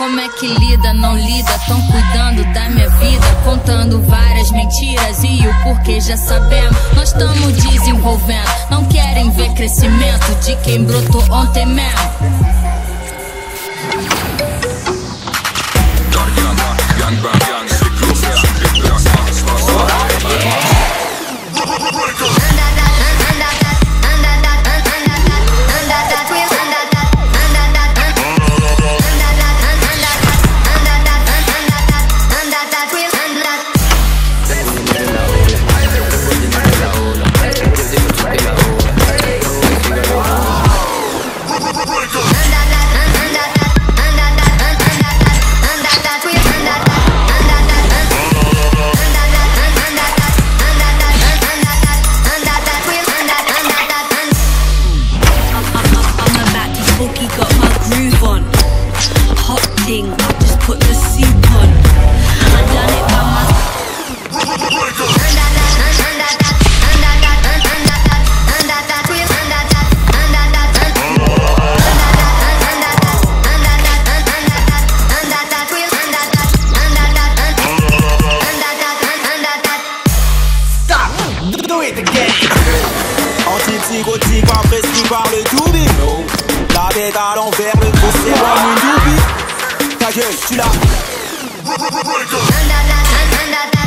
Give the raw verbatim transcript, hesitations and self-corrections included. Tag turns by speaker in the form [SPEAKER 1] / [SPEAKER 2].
[SPEAKER 1] como é que lida, não lida, tão cuidando da minha vida, contando várias mentiras e o porquê já sabemos. Nós estamos desenvolvendo, não querem ver crescimento de quem brotou ontem mesmo.
[SPEAKER 2] Anti-psychotique, imprescrit par le toubib. La tête à l'envers, le gros c'est moi mon doubie. Ta gueule, tu l'as.